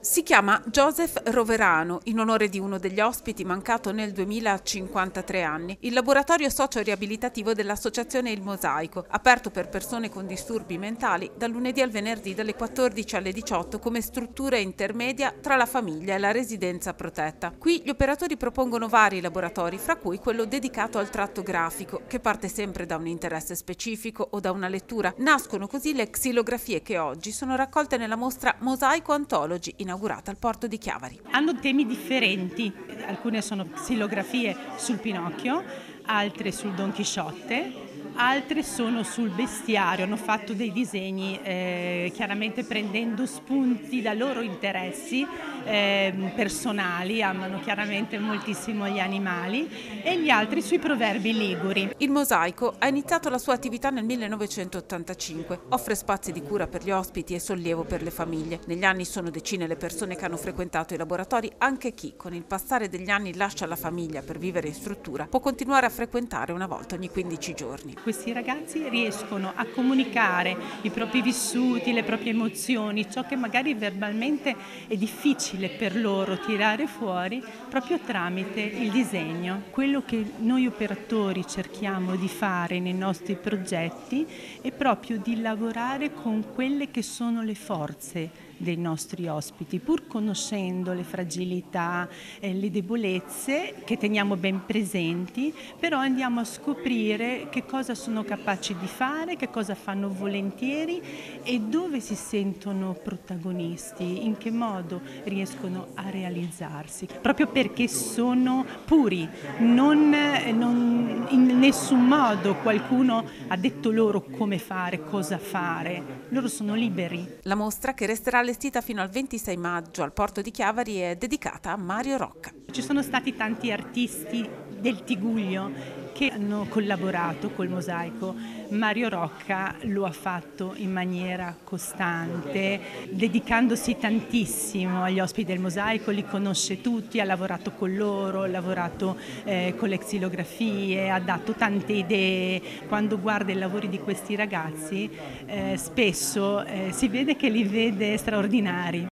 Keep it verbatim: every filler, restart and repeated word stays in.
Si chiama Joseph Roverano, in onore di uno degli ospiti mancato nel duemila a cinquantatré anni, il laboratorio socio-riabilitativo dell'associazione Il Mosaico, aperto per persone con disturbi mentali dal lunedì al venerdì dalle quattordici alle diciotto come struttura intermedia tra la famiglia e la residenza protetta. Qui gli operatori propongono vari laboratori, fra cui quello dedicato al tratto grafico, che parte sempre da un interesse specifico o da una lettura. Nascono così le xilografie che oggi sono raccolte nella mostra Mosaico Anthology, inaugurata al porto di Chiavari. Hanno temi differenti, alcune sono xilografie sul Pinocchio, altre sul Don Chisciotte, altre sono sul bestiario, hanno fatto dei disegni eh, chiaramente prendendo spunti da loro interessi eh, personali, amano chiaramente moltissimo gli animali, e gli altri sui proverbi liguri. Il Mosaico ha iniziato la sua attività nel millenovecentottantacinque, offre spazi di cura per gli ospiti e sollievo per le famiglie. Negli anni sono decine le persone che hanno frequentato i laboratori, anche chi con il passare degli anni lascia la famiglia per vivere in struttura può continuare a frequentare una volta ogni quindici giorni. Questi ragazzi riescono a comunicare i propri vissuti, le proprie emozioni, ciò che magari verbalmente è difficile per loro tirare fuori, proprio tramite il disegno. Quello che noi operatori cerchiamo di fare nei nostri progetti è proprio di lavorare con quelle che sono le forze dei nostri ospiti, pur conoscendo le fragilità e le debolezze che teniamo ben presenti, però andiamo a scoprire che cosa sono capaci di fare, che cosa fanno volentieri e dove si sentono protagonisti, in che modo riescono a realizzarsi, proprio perché sono puri, non, non in nessun modo qualcuno ha detto loro come fare, cosa fare, loro sono liberi. La mostra, che resterà allestita fino al ventisei maggio al porto di Chiavari, è dedicata a Mario Rocca. Ci sono stati tanti artisti del Tiguglio che hanno collaborato col Mosaico. Mario Rocca lo ha fatto in maniera costante, dedicandosi tantissimo agli ospiti del Mosaico, li conosce tutti, ha lavorato con loro, ha lavorato eh, con le xilografie, ha dato tante idee. Quando guarda i lavori di questi ragazzi eh, spesso eh, si vede che li vede straordinari.